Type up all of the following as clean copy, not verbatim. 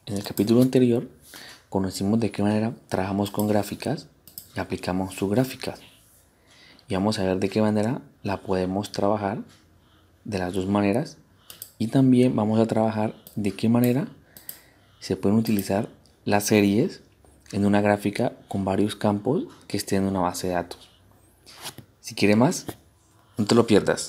En el capítulo anterior conocimos de qué manera trabajamos con gráficas y aplicamos sus gráficas. Y vamos a ver de qué manera la podemos trabajar de las dos maneras. Y también vamos a trabajar de qué manera se pueden utilizar las series en una gráfica con varios campos que estén en una base de datos. Si quieres más, no te lo pierdas.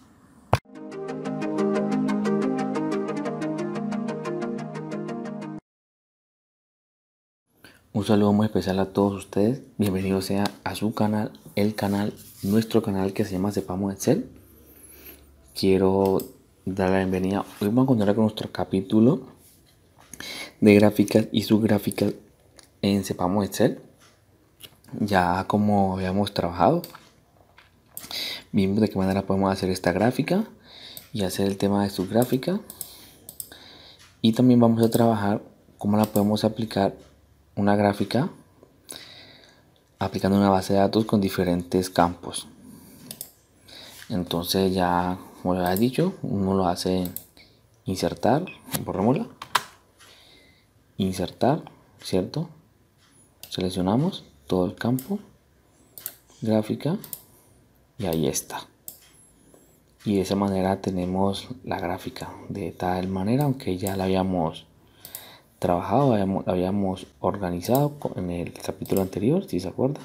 Un saludo muy especial a todos ustedes. Bienvenidos sea a su canal, nuestro canal que se llama Sepamos Excel. Quiero dar la bienvenida. Hoy vamos a continuar con nuestro capítulo de gráficas y subgráficas en Sepamos Excel. Ya como habíamos trabajado, vimos de qué manera podemos hacer esta gráfica y hacer el tema de subgráfica. Y también vamos a trabajar cómo la podemos aplicar una gráfica aplicando una base de datos con diferentes campos. Entonces ya, como ya he dicho, uno lo hace insertar, borrémosla, insertar, ¿cierto? Seleccionamos todo el campo, gráfica, y ahí está. Y de esa manera tenemos la gráfica de tal manera, aunque ya la habíamos trabajado, habíamos organizado en el capítulo anterior, si se acuerda.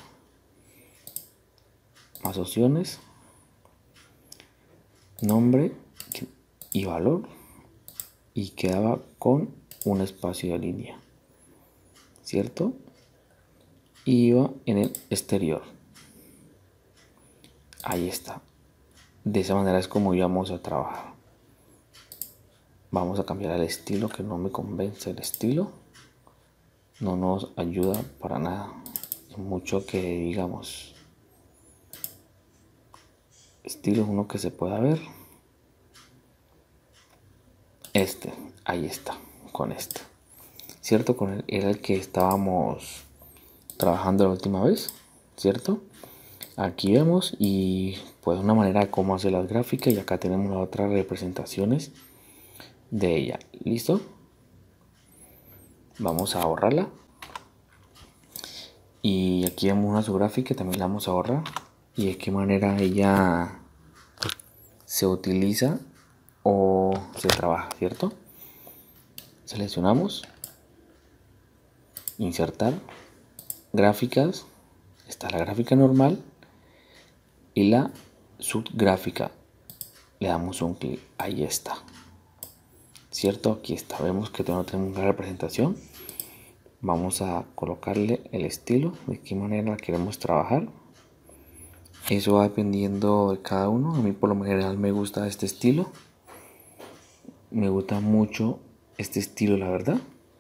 Más opciones, nombre y valor, y quedaba con un espacio de línea, ¿cierto? Y iba en el exterior. Ahí está. De esa manera es como íbamos a trabajar. Vamos a cambiar el estilo, que no me convence el estilo. No nos ayuda para nada. Mucho que digamos. Estilo es uno que se pueda ver. Ahí está, con este. ¿Cierto? Con él era el que estábamos trabajando la última vez, ¿cierto? Aquí vemos y pues una manera de cómo hacer las gráficas, y acá tenemos las otras representaciones de ella. ¿Listo? Vamos a borrarla. Y aquí vemos una subgráfica, también la vamos a borrar. Y de qué manera ella se utiliza o se trabaja, ¿cierto? Seleccionamos, insertar, gráficas. Está la gráfica normal y la subgráfica. Le damos un clic, ahí está, ¿cierto? Aquí está, vemos que no tenemos una representación. Vamos a colocarle el estilo, de qué manera queremos trabajar. Eso va dependiendo de cada uno. A mí por lo general me gusta este estilo. Me gusta mucho este estilo, la verdad.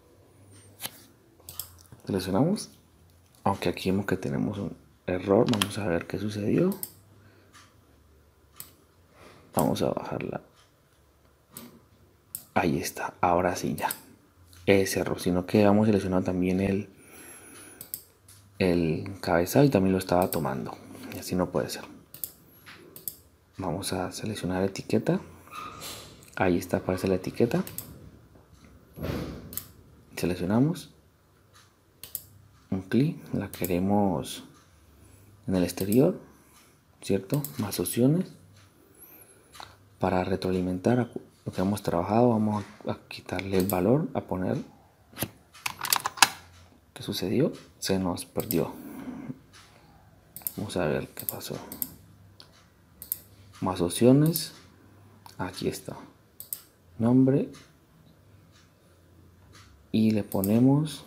Seleccionamos. Aunque aquí vemos que tenemos un error. Vamos a ver qué sucedió. Vamos a bajarla. Ahí está. Ahora sí ya. Ese error. Sino que vamos seleccionando también el cabezal. También lo estaba tomando. Y así no puede ser. Vamos a seleccionar etiqueta. Ahí está, aparece la etiqueta. Seleccionamos. Un clic. La queremos en el exterior, ¿cierto? Más opciones. Para retroalimentar lo que hemos trabajado, vamos a quitarle el valor, a poner. ¿Qué sucedió? Se nos perdió. Vamos a ver qué pasó. Más opciones. Aquí está. Nombre. Y le ponemos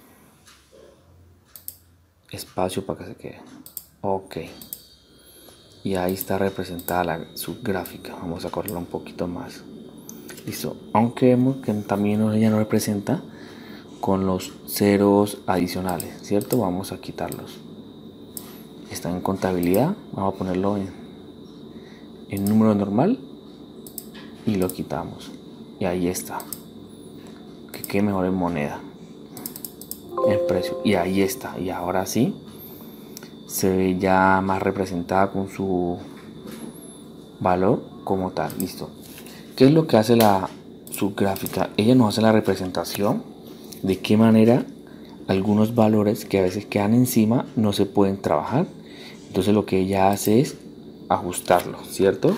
espacio para que se quede. Ok. Y ahí está representada la subgráfica. Vamos a correrla un poquito más. Listo. Aunque vemos que también ella no representa con los ceros adicionales, ¿cierto? Vamos a quitarlos. Está en contabilidad. Vamos a ponerlo en número normal. Y lo quitamos. Y ahí está. Que quede mejor en moneda. En precio. Y ahí está. Y ahora sí. Se ve ya más representada con su valor como tal. Listo. ¿Qué es lo que hace la subgráfica? Ella nos hace la representación de qué manera algunos valores que a veces quedan encima no se pueden trabajar. Entonces lo que ella hace es ajustarlo, ¿cierto?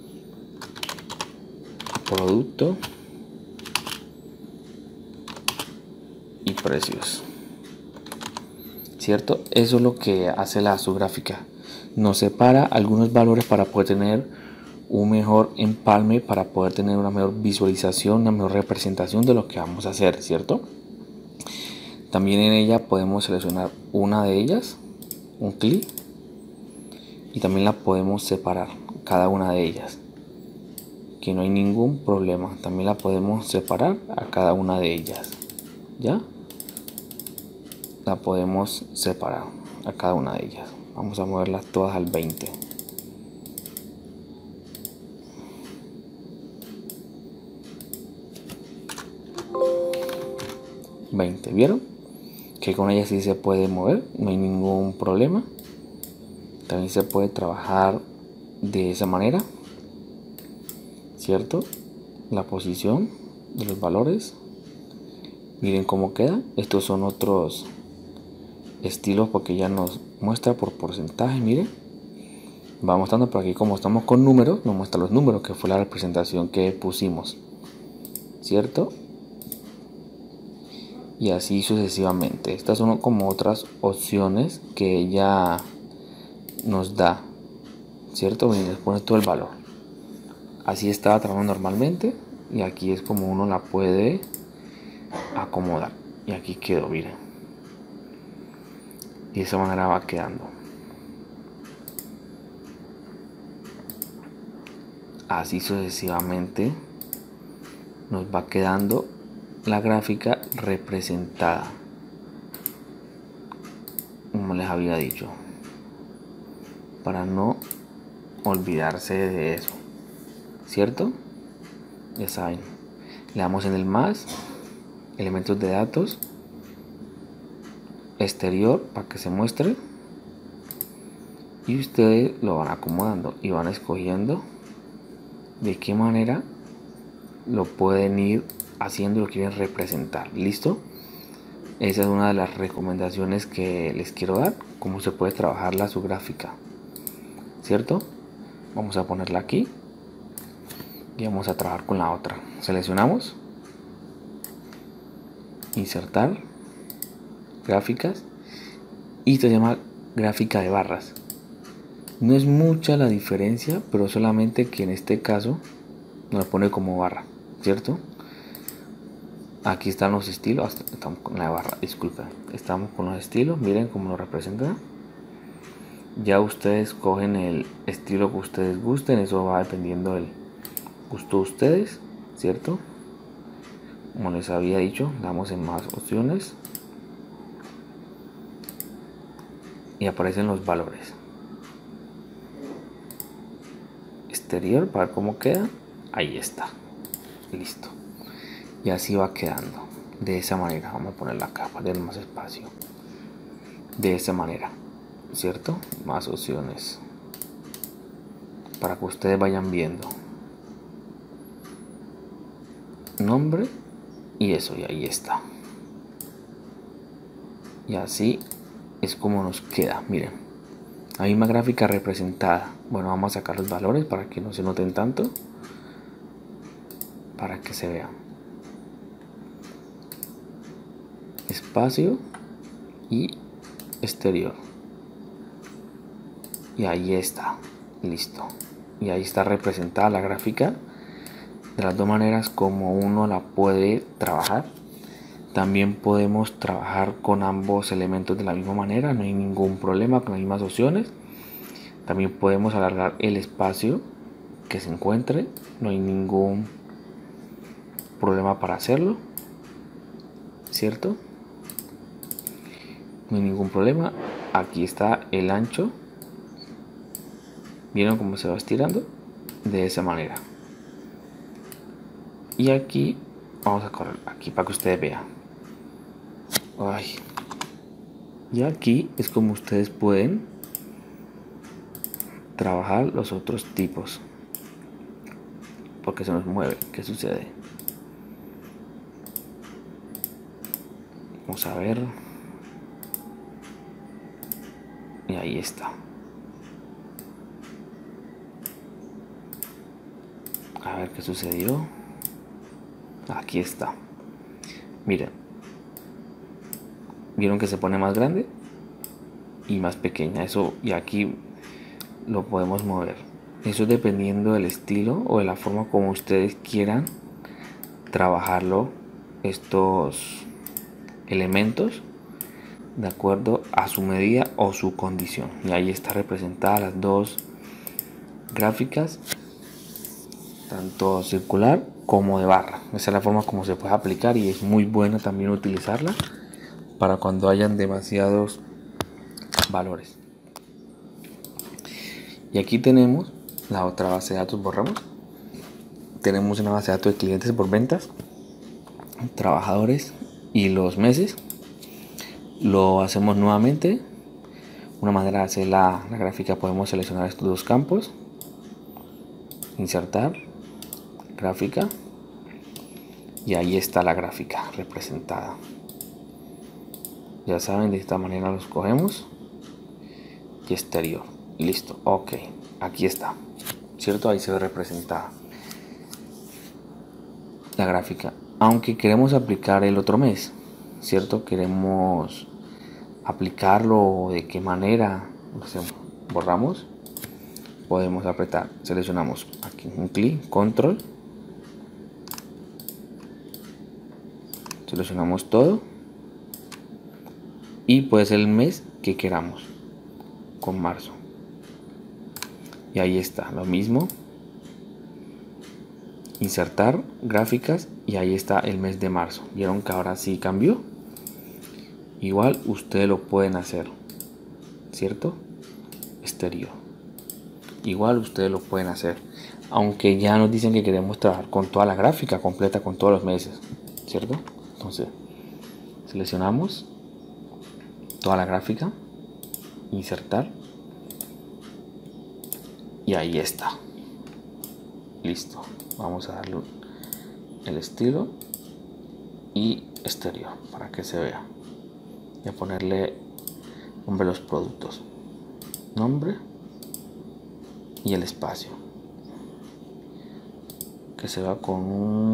Producto y precios, ¿cierto? Eso es lo que hace la subgráfica. Nos separa algunos valores para poder tener un mejor empalme, para poder tener una mejor visualización, una mejor representación de lo que vamos a hacer, ¿cierto? También en ella podemos seleccionar una de ellas, un clic, y también la podemos separar, cada una de ellas, que no hay ningún problema. También la podemos separar a cada una de ellas, ¿ya? La podemos separar a cada una de ellas. Vamos a moverlas todas al 20. ¿Vieron? Que con ella sí se puede mover, no hay ningún problema. También se puede trabajar de esa manera, ¿cierto? La posición de los valores. Miren cómo queda. Estos son otros estilos porque ya nos muestra por porcentaje. Miren, va mostrando por aquí, como estamos con números, nos muestra los números, que fue la representación que pusimos, ¿cierto? Y así sucesivamente. Estas son como otras opciones que ella nos da, ¿cierto? Miren, les pone todo el valor. Así estaba trabajando normalmente, y aquí es como uno la puede acomodar. Y aquí quedó, miren. Y de esa manera va quedando. Así sucesivamente nos va quedando la gráfica representada, como les había dicho, para no olvidarse de eso, ¿cierto? Ya saben, le damos en el más, elementos de datos, exterior para que se muestre, y ustedes lo van acomodando y van escogiendo de qué manera lo pueden ir haciendo, lo quieren representar. ¿Listo? Esa es una de las recomendaciones que les quiero dar, cómo se puede trabajar la subgráfica, ¿cierto? Vamos a ponerla aquí y vamos a trabajar con la otra. Seleccionamos, insertar, gráficas, y esto se llama gráfica de barras. No es mucha la diferencia, pero solamente que en este caso nos pone como barra, ¿cierto? Aquí están los estilos, estamos con la barra, disculpen, estamos con los estilos, miren cómo lo representa. Ya ustedes cogen el estilo que ustedes gusten, eso va dependiendo del gusto de ustedes, ¿cierto? Como les había dicho, damos en más opciones y aparecen los valores. Exterior, para ver cómo queda, ahí está, listo. Y así va quedando, de esa manera. Vamos a poner la capa, darle más espacio, de esa manera, ¿cierto? Más opciones para que ustedes vayan viendo nombre y eso, y ahí está. Y así es como nos queda. Miren, la misma gráfica representada. Bueno, vamos a sacar los valores para que no se noten tanto, para que se vean. Espacio y exterior, y ahí está, listo. Y ahí está representada la gráfica de las dos maneras como uno la puede trabajar. También podemos trabajar con ambos elementos de la misma manera, no hay ningún problema, con las mismas opciones. También podemos alargar el espacio que se encuentre, no hay ningún problema para hacerlo, ¿cierto? No hay ningún problema. Aquí está el ancho, ¿vieron cómo se va estirando? De esa manera. Y aquí vamos a correr aquí para que ustedes vean. Ay. Y aquí es como ustedes pueden trabajar los otros tipos, porque se nos mueve. ¿Qué sucede? Vamos a ver. Y ahí está. A ver qué sucedió. Aquí está. Miren. ¿Vieron que se pone más grande y más pequeña? Eso, y aquí lo podemos mover. Eso dependiendo del estilo o de la forma como ustedes quieran trabajarlo, estos elementos, de acuerdo a su medida o su condición. Y ahí está representada las dos gráficas, tanto circular como de barra. Esa es la forma como se puede aplicar y es muy buena también utilizarla para cuando hayan demasiados valores. Y aquí tenemos la otra base de datos. Borramos. Tenemos una base de datos de clientes por ventas, trabajadores y los meses. Lo hacemos nuevamente. Una manera de hacer la gráfica, podemos seleccionar estos dos campos, insertar gráfica, y ahí está la gráfica representada. Ya saben, de esta manera los cogemos y exterior. Listo, ok, aquí está, cierto, ahí se ve representada la gráfica. Aunque queremos aplicar el otro mes, cierto, queremos aplicarlo, de qué manera, borramos, podemos apretar, seleccionamos aquí un clic, control, seleccionamos todo y puede ser el mes que queramos con marzo. Y ahí está, lo mismo, insertar gráficas, y ahí está el mes de marzo. Vieron que ahora sí cambió. Igual ustedes lo pueden hacer, cierto, exterior. Igual ustedes lo pueden hacer, aunque ya nos dicen que queremos trabajar con toda la gráfica completa, con todos los meses, cierto. Entonces seleccionamos toda la gráfica, insertar, y ahí está, listo. Vamos a darle el estilo y exterior para que se vea, y a ponerle nombre de los productos, nombre y el espacio, que se vea con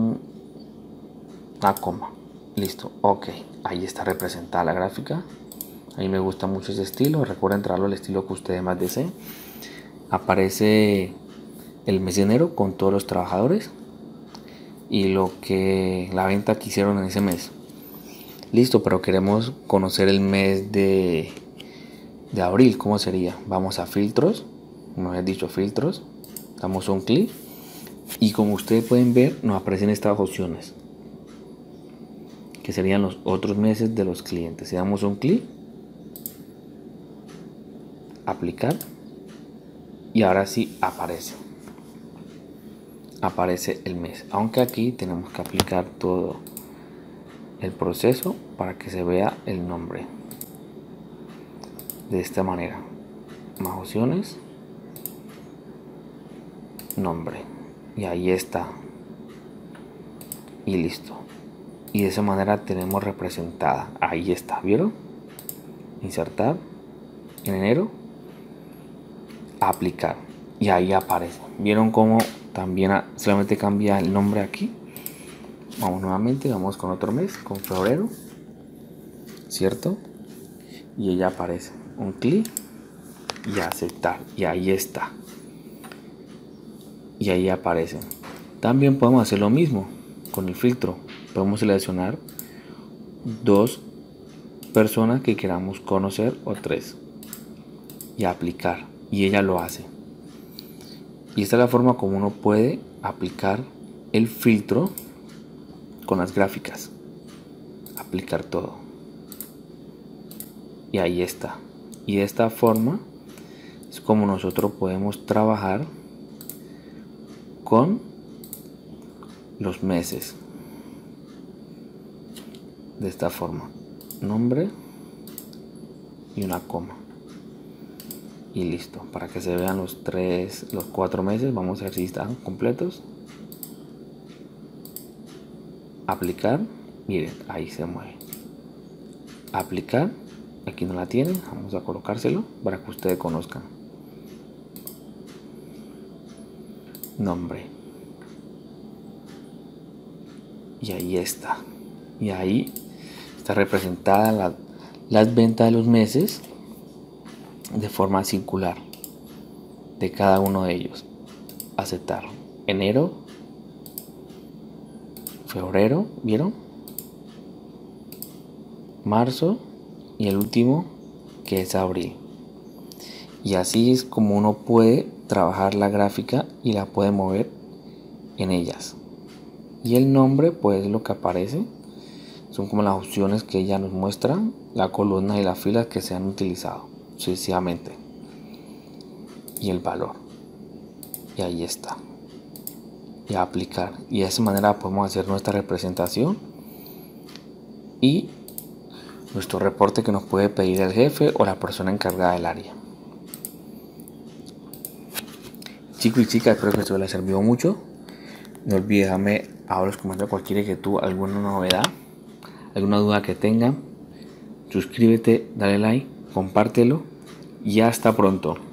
una coma. Listo, ok, ahí está representada la gráfica. A mí me gusta mucho ese estilo. Recuerden traerlo al estilo que ustedes más deseen. Aparece el mes de enero con todos los trabajadores y lo que la venta que hicieron en ese mes. Listo, pero queremos conocer el mes de abril. ¿Cómo sería? Vamos a filtros, como he dicho, filtros, damos un clic y como ustedes pueden ver nos aparecen estas opciones que serían los otros meses de los clientes. Si damos un clic, aplicar, y ahora sí aparece el mes, aunque aquí tenemos que aplicar todo el proceso para que se vea el nombre de esta manera. Más opciones, nombre, y ahí está, y listo. Y de esa manera tenemos representada, ahí está, ¿vieron? Insertar en enero, aplicar, y ahí aparece. ¿Vieron cómo también solamente cambia el nombre aquí? Vamos nuevamente, vamos con otro mes, con febrero, ¿cierto? Y ella aparece, un clic y aceptar, y ahí está, y ahí aparece. También podemos hacer lo mismo con el filtro. Podemos seleccionar dos personas que queramos conocer o tres y aplicar, y ella lo hace. Y esta es la forma como uno puede aplicar el filtro con las gráficas, aplicar todo, y ahí está. Y de esta forma es como nosotros podemos trabajar con los meses, de esta forma, nombre y una coma, y listo, para que se vean los 4 meses. Vamos a ver si están completos, aplicar, miren, ahí se mueve, aplicar. Aquí no la tienen, vamos a colocárselo para que ustedes conozcan. Nombre. Y ahí está. Y ahí está representada las ventas de los meses de forma circular de cada uno de ellos. Aceptar. Enero, febrero, ¿vieron? Marzo y el último que es abril. Y así es como uno puede trabajar la gráfica y la puede mover en ellas. Y el nombre pues lo que aparece son como las opciones que ella nos muestra, la columna y las filas que se han utilizado sucesivamente, y el valor. Y ahí está. Y a aplicar. Y de esa manera podemos hacer nuestra representación y nuestro reporte que nos puede pedir el jefe o la persona encargada del área. Chicos y chicas, espero que esto les sirvió mucho. No olvides dejarme ahora los comentarios cualquier inquietud, alguna novedad, alguna duda que tengan. Suscríbete, dale like, compártelo y hasta pronto.